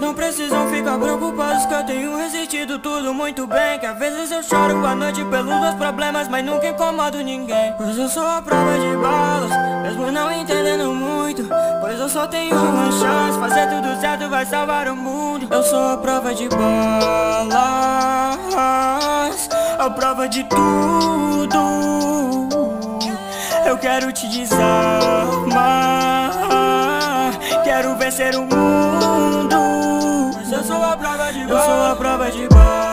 Não precisam ficar preocupados que eu tenho resistido tudo muito bem. Que às vezes eu choro à noite pelos meus problemas, mas nunca incomodo ninguém. Pois eu sou a prova de balas, mesmo não entendendo muito. Pois eu só tenho uma chance, fazer tudo certo vai salvar o mundo. Eu sou a prova de balas, a prova de tudo. Eu quero te desarmar, quero vencer o mundo. Mas eu sou a prova de balas, eu sou a prova de balas.